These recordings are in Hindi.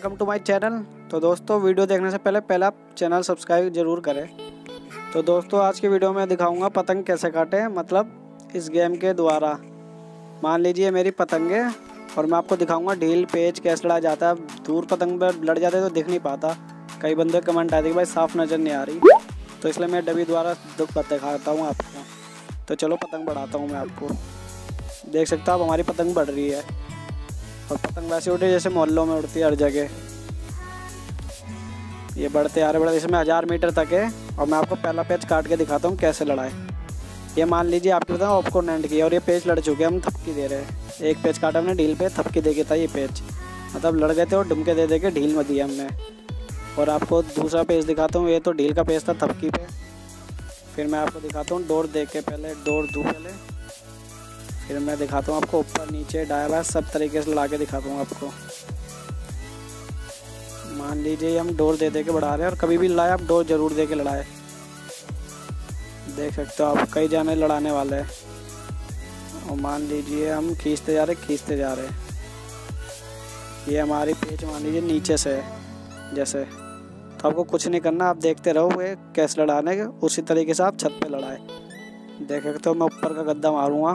Welcome to my channel. तो दोस्तों वीडियो देखने से पहले आप चैनल सब्सक्राइब ज़रूर करें। तो दोस्तों आज की वीडियो में दिखाऊंगा पतंग कैसे काटें, मतलब इस गेम के द्वारा। मान लीजिए मेरी पतंग है और मैं आपको दिखाऊंगा ढील पेच कैसे लड़ा जाता है। दूर पतंग पर लड़ जाते तो दिख नहीं पाता, कई बंदे कमेंट आते कि भाई साफ नज़र नहीं आ रही, तो इसलिए मैं डबी द्वारा दिखाता हूँ आपको। तो चलो पतंग बढ़ाता हूँ मैं आपको। देख सकते हो आप हमारी पतंग बढ़ रही है और पतंग वैसे उड़े जैसे मोहल्लों में उड़ती है हर जगह। ये बढ़ते आ रहे इसमें 1000 मीटर तक है और मैं आपको पहला पेच काट के दिखाता हूँ कैसे लड़ाए। ये मान लीजिए आपके बताओ ऑपोनेंट की और ये पेच लड़ चुके हैं, हम थपकी दे रहे हैं। एक पेच काटा हमने ढील पे, थपकी दे के था ये पेच, मतलब लड़ गए थे और डुमके दे के ढील में दिया हमने। और आपको दूसरा पेच दिखाता हूँ, ये तो ढील का पेच था थपकी पे। फिर मैं आपको दिखाता हूँ डोर दे के, पहले डोर दूँ पहले, फिर मैं दिखाता हूँ आपको ऊपर नीचे दाया बाया सब तरीके से लगा के दिखाता हूँ आपको। मान लीजिए हम डोर दे के बढ़ा रहे हैं और कभी भी लड़ाए आप डोर ज़रूर दे के लड़ाए। देख सकते हो आप कई जाने लड़ाने वाले हैं। और मान लीजिए हम खींचते जा रहे हैं। ये हमारी पेच मान लीजिए नीचे से है जैसे, तो आपको कुछ नहीं करना, आप देखते रहो वे कैसे लड़ाने के, उसी तरीके से आप छत पे लड़ाए। देख सकते हो मैं ऊपर का गद्दा मारूंगा,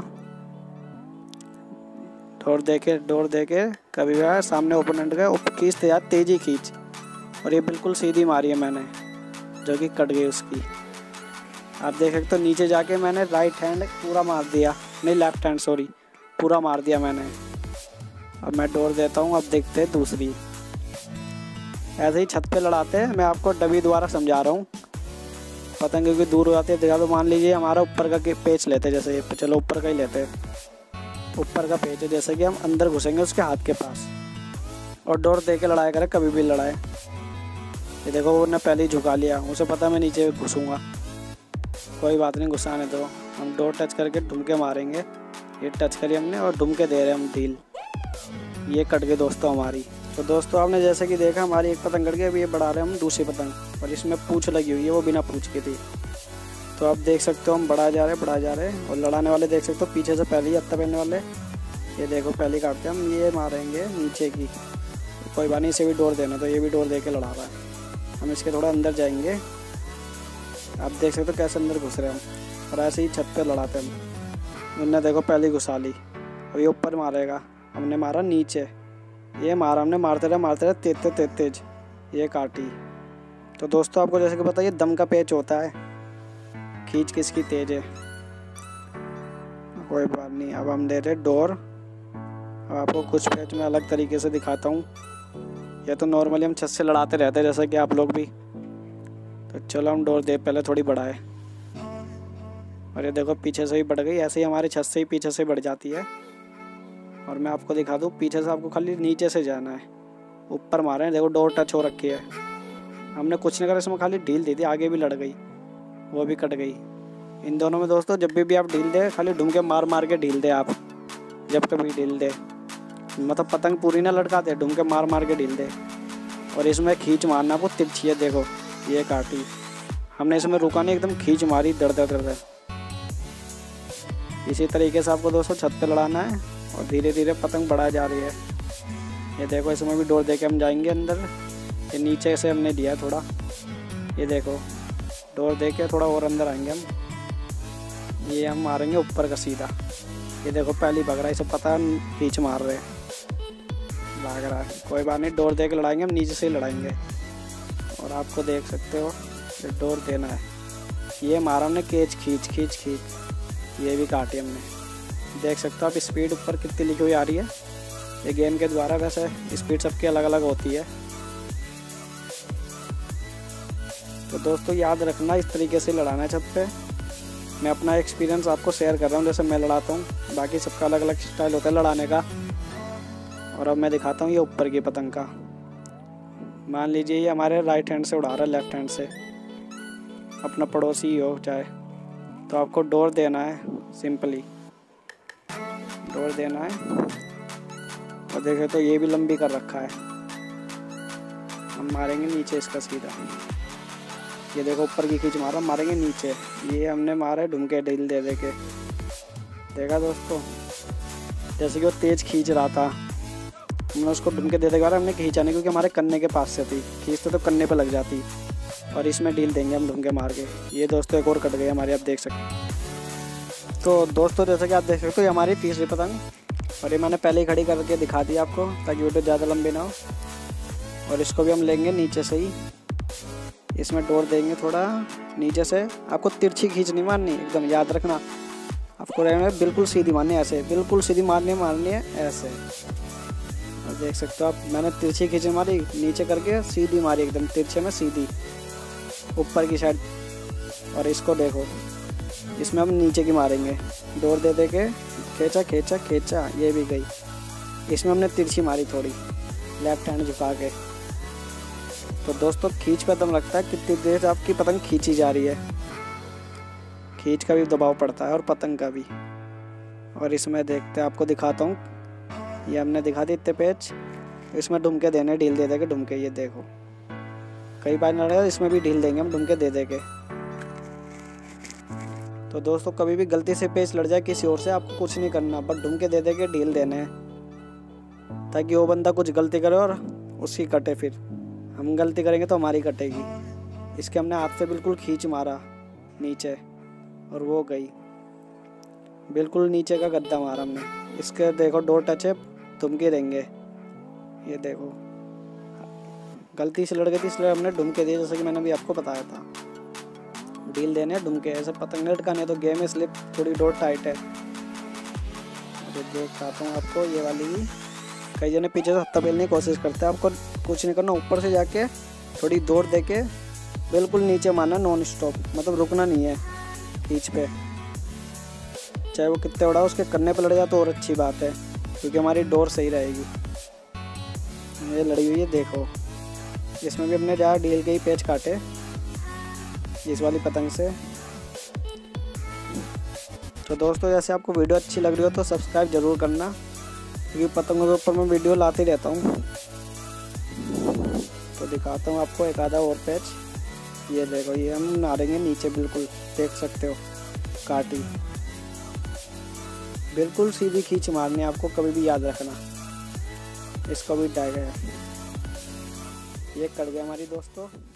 डोर दे के कभी भी सामने ओपोनेंट का खींचते जा, तेजी खींच। और ये बिल्कुल सीधी मारी है मैंने, जो कि कट गई उसकी। आप देख सकते हो नीचे जाके मैंने राइट हैंड पूरा मार दिया, नहीं लेफ्ट हैंड सॉरी, पूरा मार दिया मैंने। अब मैं डोर देता हूँ, अब देखते हैं दूसरी। ऐसे ही छत पे लड़ाते हैं, मैं आपको डबी द्वारा समझा रहा हूँ। पतंग क्योंकि दूर हो जाती है दिखा। तो मान लीजिए हमारा ऊपर का पेच लेते हैं, जैसे ये चलो ऊपर का ही लेते हैं। ऊपर का पेच है जैसे कि हम अंदर घुसेंगे उसके हाथ के पास और डोर दे के लड़ाई करें, कभी भी लड़ाए। ये देखो वो ने पहले ही झुका लिया, उसे पता मैं नीचे घुसूँगा, कोई बात नहीं घुसाने दो। हम डोर टच करके ढुमके मारेंगे, ये टच करी हमने और ढुमके दे रहे हैं हम ढील। ये कट गई दोस्तों हमारी। तो दोस्तों आपने जैसे कि देखा हमारी एक पतंग कट गई, अभी ये बढ़ा रहे हैं हम दूसरी पतंग, और इसमें पूँछ लगी हुई है, वो बिना पूँछ की थी। तो आप देख सकते हो हम बढ़ा जा रहे हैं और लड़ाने वाले देख सकते हो पीछे से पहले ही हत्था पहनने वाले। ये देखो पहले काटते हैं हम, ये मारेंगे नीचे की, कोई बात नहीं, इसे भी डोर देना, तो ये भी डोर दे के लड़ा रहा है। हम इसके थोड़ा अंदर जाएंगे, आप देख सकते हो कैसे अंदर घुस रहे हैं हम, और ऐसे ही छत पे लड़ाते हैं हम। उनने देखो पहले घुसा ली, अब ये ऊपर मारेगा, हमने मारा नीचे, ये मारा हमने, मारते रहे तेज, ये काटी। तो दोस्तों आपको जैसे कि पता ये दम का पेच होता है, खींच किसकी तेज है, कोई बात नहीं। अब हम दे रहे डोर। अब आपको कुछ पेच में अलग तरीके से दिखाता हूँ। या तो नॉर्मली हम छत से लड़ाते रहते हैं जैसा कि आप लोग भी। तो चलो हम डोर दे पहले थोड़ी बढ़ाए, और ये देखो पीछे से ही बढ़ गई, ऐसे ही हमारी छत से ही पीछे से बढ़ जाती है। और मैं आपको दिखा दूँ पीछे से आपको खाली नीचे से जाना है, ऊपर मारे हैं देखो डोर टच हो रखी है। हमने कुछ नहीं करा, इसमें खाली ढील दी थी, आगे भी लड़ गई, वो भी कट गई। इन दोनों में दोस्तों जब भी आप ढील दे, खाली ढूंढ के मार के ढील दे आप, जब कभी ढील दे, मतलब पतंग पूरी ना लटकाते, ढूंढ के मार के ढील दे। और इसमें खींच मारना आपको तिरछी है, देखो ये काटी हमने, इसमें रुका नहीं, एकदम खींच मारी दर। इसी तरीके से आपको दोस्तों छत पे लड़ाना है और धीरे धीरे पतंग बढ़ा जा रही है। ये देखो इसमें भी डोर दे के हम जाएंगे अंदर, ये नीचे से हमने दिया थोड़ा, ये देखो डोर दे के थोड़ा और अंदर आएंगे हम। ये हम मारेंगे ऊपर का सीधा, ये देखो पहली भाग रहा है, इसे पता खींच मार रहे हैं, भाग रहा है, कोई बात नहीं, डोर दे के लड़ाएंगे हम, नीचे से ही लड़ाएंगे। और आपको देख सकते हो ये डोर देना है, ये मारा हमने केच खींच, ये भी काटी हमने। देख सकते हो आप स्पीड ऊपर कितनी लिखी हुई आ रही है। ये गेम के द्वारा वैसे स्पीड सबकी अलग अलग होती है। तो दोस्तों याद रखना इस तरीके से लड़ाना है छत पे। मैं अपना एक्सपीरियंस आपको शेयर कर रहा हूँ, जैसे मैं लड़ाता हूँ, बाकी सबका अलग अलग स्टाइल होता है लड़ाने का। और अब मैं दिखाता हूँ ये ऊपर की पतंग का। मान लीजिए ये हमारे राइट हैंड से उड़ा रहा है, लेफ्ट हैंड से, अपना पड़ोसी ही हो चाहे, तो आपको डोर देना है, सिंपली डोर देना है। और देखें तो ये भी लंबी कर रखा है, हम मारेंगे नीचे इसका सीधा, ये देखो ऊपर की खींच मारा, मारेंगे नीचे, ये हमने मारे ढूंढके ढील दे के। देखा दोस्तों जैसे कि वो तेज खींच रहा था, हमने उसको ढूंढ के दे देगा, हमने खींचा नहीं क्योंकि हमारे कन्ने के पास से थी, खींचते तो कन्ने पे लग जाती। और इसमें ढील देंगे हम ढूंढ के मार के। ये दोस्तों एक और कट गई हमारी, आप देख सकते। तो दोस्तों जैसे कि आप देख सकते हो ये हमारी तीसरी पतंग, और ये मैंने पहले ही खड़ी करके दिखा दी आपको ताकि वीडियो ज़्यादा लंबी ना हो। और इसको भी हम लेंगे नीचे से ही, इसमें डोर देंगे थोड़ा नीचे से। आपको तिरछी खींच नहीं मारनी, एकदम याद रखना, आपको रहना है बिल्कुल सीधी मारनी है, ऐसे बिल्कुल सीधी मारनी है ऐसे। और देख सकते हो आप, मैंने तिरछी खींच मारी, नीचे करके सीधी मारी, एकदम तिरछे में सीधी ऊपर की साइड। और इसको देखो, इसमें हम नीचे की मारेंगे, डोर दे दे के खींचा खींचा खींचा, ये भी गई। इसमें हमने तिरछी मारी थोड़ी, लेफ्ट हैंड झुका के। तो दोस्तों खींच पे दम लगता है कितनी देर से आपकी पतंग खींची जा रही है, खींच का भी दबाव पड़ता है और पतंग का भी। और इसमें देखते हैं, आपको दिखाता हूँ, ये हमने दिखा दी इतने पेच, इसमें ढुमके देने, ढील दे दे के ढुमके, ये देखो कई बार ना रहे, इसमें भी ढील देंगे हम ढुमके दे दे के। तो दोस्तों कभी भी गलती से पेच लड़ जाए किसी और से, आपको कुछ नहीं करना, बस ढुमके दे दे के ढील देने हैं ताकि वो बंदा कुछ गलती करे और उसकी कटे, फिर हम गलती करेंगे तो हमारी कटेगी। इसके हमने हाथ से बिल्कुल खींच मारा नीचे और वो गई, बिल्कुल नीचे का गद्दा मारा हमने। इसके देखो डोर टच है, ढुमके देंगे, ये देखो गलती से लड़ गई थी इसलिए हमने ढुमके दिए, जैसे कि मैंने अभी आपको बताया था। ढील देने ढुमके, ऐसे पतंग लटकाने तो गेम है इसलिए थोड़ी डोर टाइट है। दिखाता हूँ आपको ये वाली भी, कई जने पीछे से हत्था पेलने की कोशिश करते हैं, आपको कुछ नहीं करना, ऊपर से जाके थोड़ी दौड़ दे के बिल्कुल नीचे मारना, नॉन स्टॉप, मतलब रुकना नहीं है खींच पे। चाहे वो कितने बड़ा उसके कन्ने पे लड़ जाए तो और अच्छी बात है, क्योंकि हमारी डोर सही रहेगी। ये लड़ी हुई है देखो, इसमें भी हमने ज़्यादा ढील के ही पेच काटे इस वाली पतंग से। तो दोस्तों जैसे आपको वीडियो अच्छी लग रही हो तो सब्सक्राइब ज़रूर करना, क्योंकि पतंगों के ऊपर मैं वीडियो लाते रहता हूँ। तो दिखाता हूँ आपको एक आधा और पैच, ये देखो, ये हम मारेंगे नीचे, बिल्कुल देख सकते हो काटी, बिल्कुल सीधी खींच मारनी है आपको, कभी भी याद रखना। इसको भी डाल गया, ये कट गया हमारी दोस्तों।